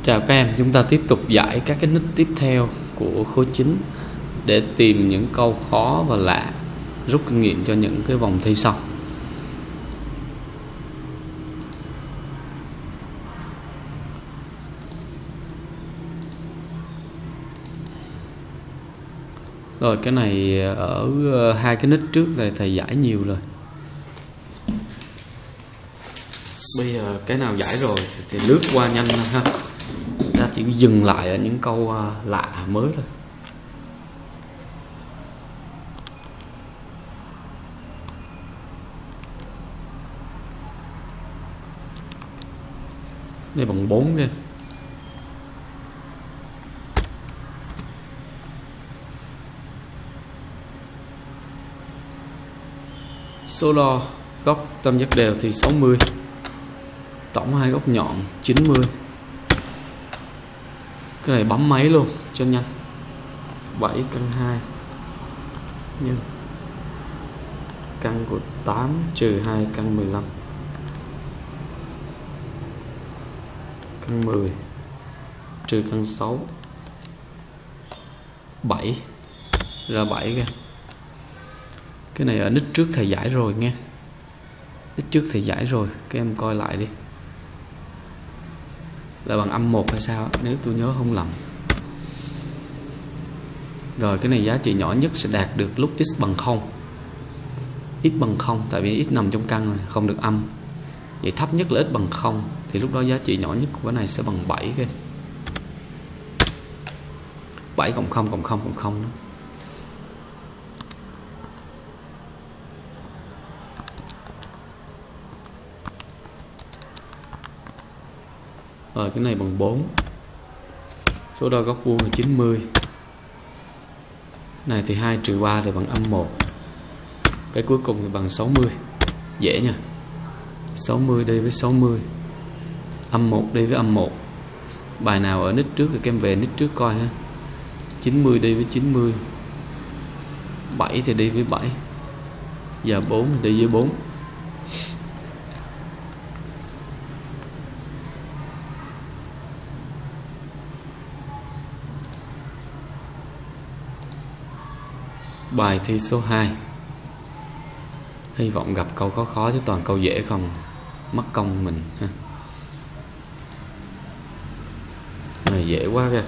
Chào các em, chúng ta tiếp tục giải các cái nút tiếp theo của khối 9 để tìm những câu khó và lạ, rút kinh nghiệm cho những cái vòng thi sau. Rồi cái này ở hai cái nút trước rồi thầy giải nhiều rồi. Bây giờ cái nào giải rồi thì lướt qua nhanh ha. Ta chỉ dừng lại ở những câu lạ mới thôi. Đây bằng 4 kìa. Số đo góc tam giác đều thì 60. Tổng hai góc nhọn 90. Cái này bấm máy luôn cho nhanh. 7 căn 2 nhân căn của 8 trừ 2 căn 15 căn 10 trừ căn 6 7 ra 7 kìa. Cái này ở nít trước thầy giải rồi nghe. Nít trước thầy giải rồi, các em coi lại đi. Là bằng âm 1 hay sao nếu tôi nhớ không lầm. Rồi cái này giá trị nhỏ nhất sẽ đạt được lúc x bằng 0. X bằng 0 tại vì x nằm trong căn này, không được âm. Vậy thấp nhất là x bằng 0 thì lúc đó giá trị nhỏ nhất của cái này sẽ bằng 7 kìa. 7 cộng 0 cộng 0 cộng 0 đó. Rồi cái này bằng 4. Số đo góc vuông là 90. Này thì 2 trừ 3 thì bằng âm 1. Cái cuối cùng thì bằng 60. Dễ nha. 60 đi với 60. Âm 1 đi với âm 1. Bài nào ở nít trước thì các em về nít trước coi ha. 90 đi với 90. 7 thì đi với 7. Giờ 4 thì đi với 4. Bài thi số 2. Hy vọng gặp câu khó khó chứ toàn câu dễ không, mất công mình ha. Này dễ quá kìa.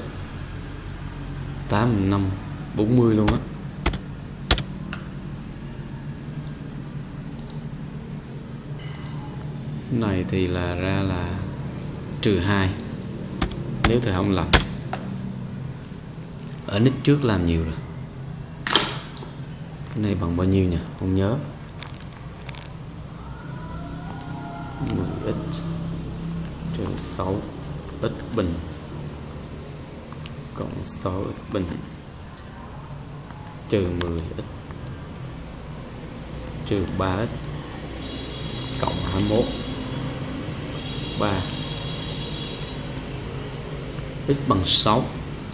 8 5 40 luôn á. Này thì là ra là trừ 2 nếu thầy không lầm. Ở nít trước làm nhiều rồi. Cái này bằng bao nhiêu nhỉ? Không nhớ. 10x trừ 6x bình cộng 6x bình trừ 10x trừ 3x cộng 21 3 x bằng 6.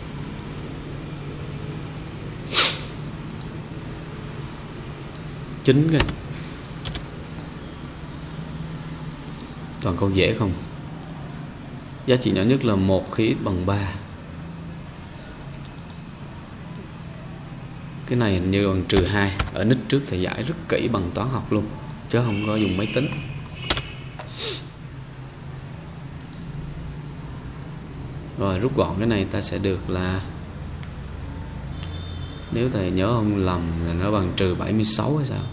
Chính kìa. Toàn câu dễ không. Giá trị nhỏ nhất là 1 khi x bằng 3. Cái này hình như bằng trừ 2. Ở nít trước thầy giải rất kỹ bằng toán học luôn, chứ không có dùng máy tính. Rồi rút gọn cái này ta sẽ được là, nếu thầy nhớ không lầm là nó bằng trừ 76 hay sao.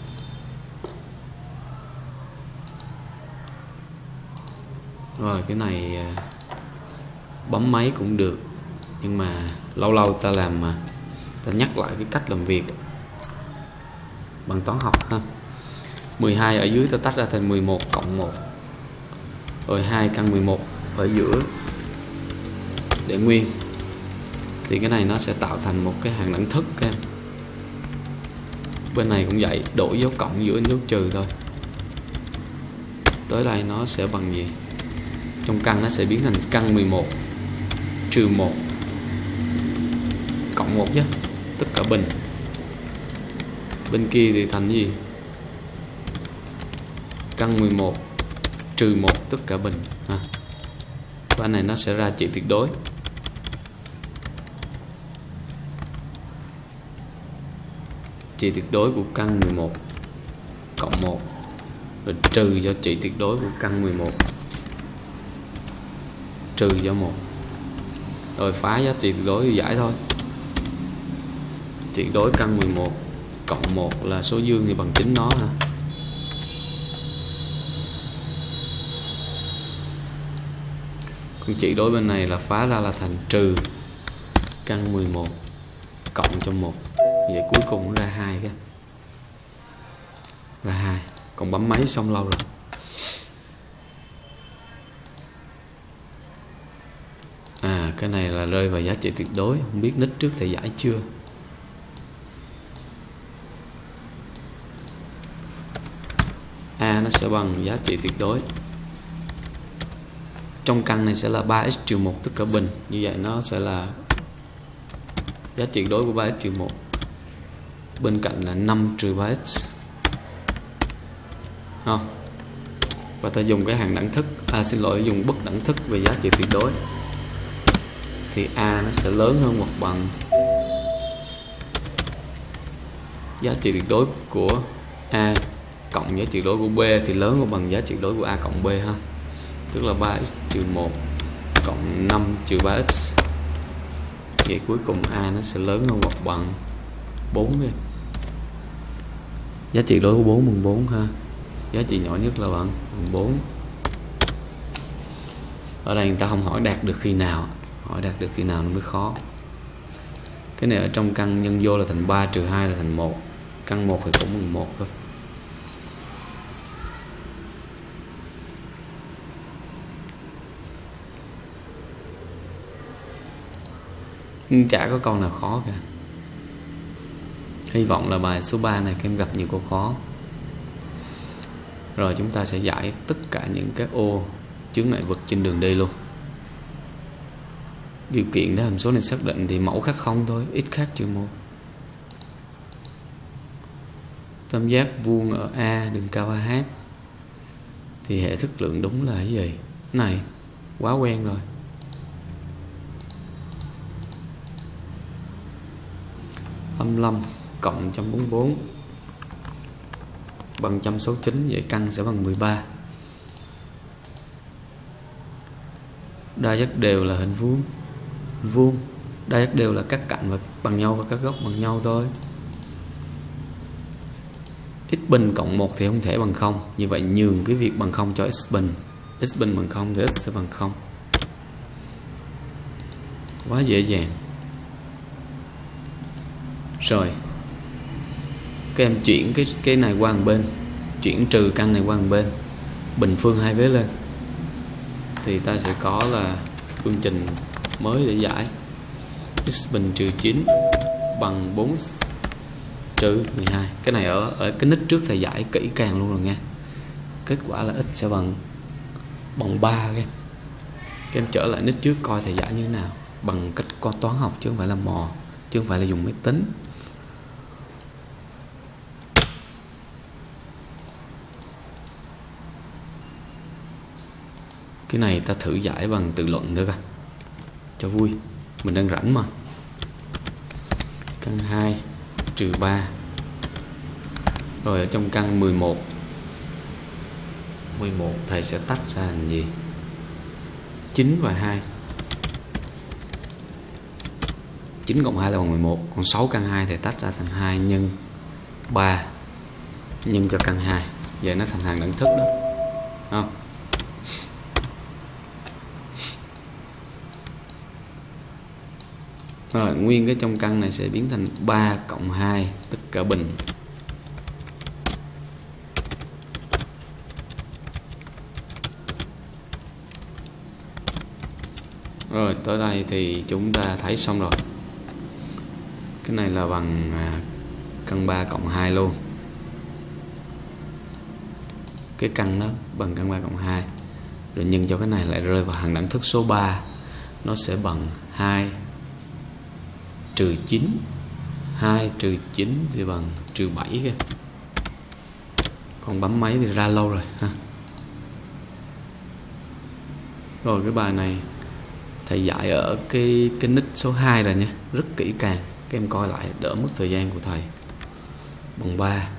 Rồi cái này bấm máy cũng được, nhưng mà lâu lâu ta làm mà ta nhắc lại cái cách làm việc bằng toán học ha. 12 ở dưới ta tách ra thành 11 cộng 1. Rồi 2 căn 11 ở giữa để nguyên. Thì cái này nó sẽ tạo thành một cái hàng đẳng thức em. Bên này cũng vậy, đổi dấu cộng giữa dấu trừ thôi. Tới đây nó sẽ bằng gì? Trong căn nó sẽ biến thành căn 11 trừ 1 cộng 1 chứ, tất cả bình. Bên kia thì thành gì? Căn 11 trừ 1 tất cả bình ha. Bài này nó sẽ ra trị tuyệt đối. Trị tuyệt đối của căn 11 cộng 1 rồi trừ cho trị tuyệt đối của căn 11 trừ cho 1, rồi phá giá trị tuyệt đối giải thôi. Tuyệt đối căn 11 cộng 1 là số dương thì bằng chính nó ha. Còn trị đối bên này là phá ra là thành trừ căn 11 cộng cho 1. Vậy cuối cùng nó ra 2 cái. Ra 2. Còn bấm máy xong lâu rồi. Cái này là rơi vào giá trị tuyệt đối. Không biết nít trước thầy giải chưa. A nó sẽ bằng giá trị tuyệt đối. Trong căn này sẽ là 3x trừ 1 tất cả bình. Như vậy nó sẽ là giá trị tuyệt đối của 3x trừ 1. Bên cạnh là 5 trừ 3x. Không. Và ta dùng cái hàng đẳng thức, dùng bất đẳng thức về giá trị tuyệt đối. Thì A nó sẽ lớn hơn hoặc bằng giá trị tuyệt đối của A cộng giá trị tuyệt đối của B thì lớn hoặc bằng giá trị tuyệt đối của A cộng B ha. Tức là 3x trừ 1 cộng 5 trừ 3x. Vậy cuối cùng A nó sẽ lớn hơn hoặc bằng 4 đi. Giá trị tuyệt đối của 4 bằng 4 ha. Giá trị nhỏ nhất là bằng 4. Ở đây người ta không hỏi đạt được khi nào, hỏi đạt được khi nào nó mới khó. Cái này ở trong căn nhân vô là thành 3 trừ 2 là thành 1. Căn 1 thì cũng bằng 1 thôi. Nhưng chả có câu nào khó cả. Hy vọng là bài số 3 này các em gặp nhiều câu khó. Rồi chúng ta sẽ giải tất cả những cái ô chướng ngại vật trên đường đi luôn. Điều kiện để hàm số này xác định thì mẫu khác 0 thôi, x khác trừ 1. Tam giác vuông ở A đường cao AH thì hệ thức lượng đúng là cái gì? Cái này quá quen rồi. Âm 5 cộng 144 bằng 169, vậy căn sẽ bằng 13. Đa giác đều là hình vuông. Vuông, đa giác đều là các cạnh và bằng nhau và các góc bằng nhau thôi. X bình cộng 1 thì không thể bằng 0. Như vậy nhường cái việc bằng 0 cho x bình. X bình bằng 0 thì x sẽ bằng 0. Quá dễ dàng. Rồi các em chuyển cái này qua một bên, chuyển trừ căn này qua một bên, bình phương hai vế lên thì ta sẽ có là phương trình mới để giải. X bình trừ 9 bằng 4 trừ 12. Cái này ở cái nít trước thầy giải kỹ càng luôn rồi nha. Kết quả là x sẽ bằng 3 các em trở lại nít trước coi thầy giải như thế nào, bằng cách con toán học chứ không phải là mò, chứ không phải là dùng máy tính. Cái này ta thử giải bằng tự luận thôi coi cho vui, mình đang rảnh mà. Căn 2 trừ 3. Rồi ở trong căn 11 thầy sẽ tách ra thành gì? 9 và 2. 9 cộng 2 là bằng 11. Còn 6 căn 2 thầy tách ra thành 2 nhân 3 nhân cho căn 2. Vậy nó thành hàng đẳng thức đó. Không? Rồi nguyên cái trong căn này sẽ biến thành 3 cộng 2 tất cả bình. Rồi tới đây thì chúng ta thấy xong rồi. Cái này là bằng căn 3 cộng 2 luôn. Cái căn đó bằng căn 3 cộng 2. Rồi nhân cho cái này lại rơi vào hàng đẳng thức số 3. Nó sẽ bằng 2 trừ 9. 2 trừ 9 thì bằng trừ 7 kìa. Còn bấm máy thì ra lâu rồi ha. Rồi cái bài này Thầy giải ở cái nick số 2 rồi nha, rất kỹ càng, các em coi lại đỡ mất thời gian của thầy. Bằng 3.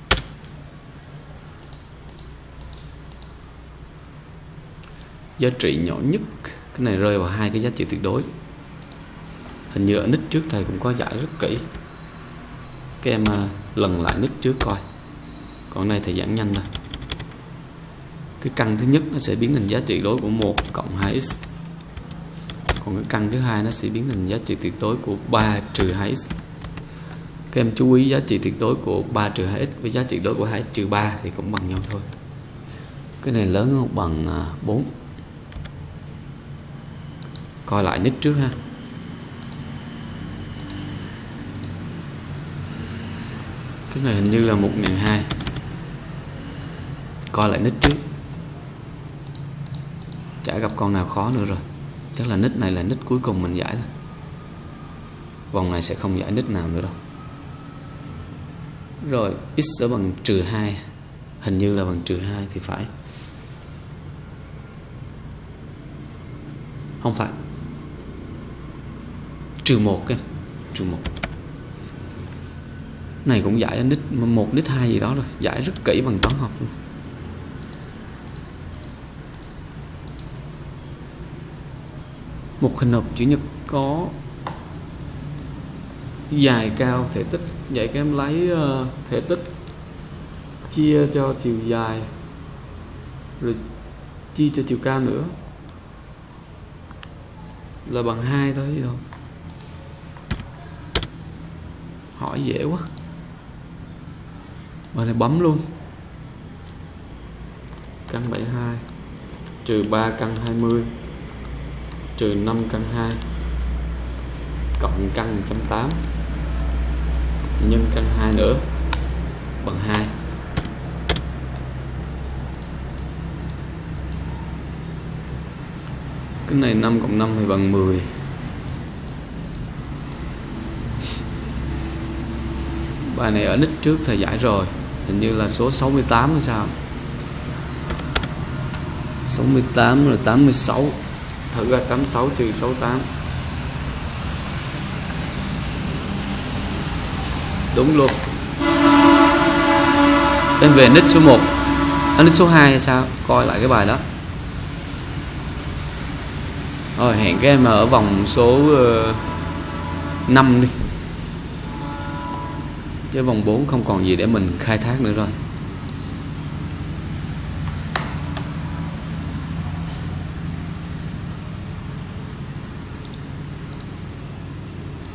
Giá trị nhỏ nhất, cái này rơi vào 2 cái giá trị tuyệt đối. Hình như ở nick trước thầy cũng có giải rất kỹ, các em lần lại nick trước coi. Còn này thầy giảng nhanh thôi. Cái căn thứ nhất nó sẽ biến thành giá trị đối của 1 cộng 2x. Còn cái căn thứ hai nó sẽ biến thành giá trị tuyệt đối của 3 trừ 2x. Các em chú ý giá trị tuyệt đối của 3 trừ 2x với giá trị đối của 2x trừ 3 thì cũng bằng nhau thôi. Cái này lớn hơn bằng 4. Coi lại nick trước ha. Cái này hình như là 1002. Coi lại nick trước. Chả gặp con nào khó nữa rồi. Chắc là nick này là nick cuối cùng mình giải thôi. Vòng này sẽ không giải nick nào nữa đâu. Rồi x sẽ bằng trừ 2. Hình như là bằng trừ 2 thì phải. Không phải. Trừ 1 cái. Trừ 1. Này cũng giải ở nick 1, nick 2 gì đó rồi. Giải rất kỹ bằng toán học luôn. Một hình hộp chữ nhật có dài cao thể tích. Vậy các em lấy thể tích chia cho chiều dài rồi chia cho chiều cao nữa là bằng 2 thôi gì đâu. Hỏi dễ quá. Bài này bấm luôn. Căn 72 trừ 3 căn 20 trừ 5 căn 2 cộng căn 180 nhân căn 2 nữa bằng 2. Cái này 5 cộng 5 thì bằng 10. Bài này ở nick trước thầy giải rồi, hình như là số 68 hay sao. 68 rồi 86. Thử ra 86 trừ 68. Đúng luôn. Em về nick số 1. Nick số 2 hay sao? Coi lại cái bài đó. Rồi hẹn các em ở vòng số 5 đi. Chứ vòng 4 không còn gì để mình khai thác nữa rồi.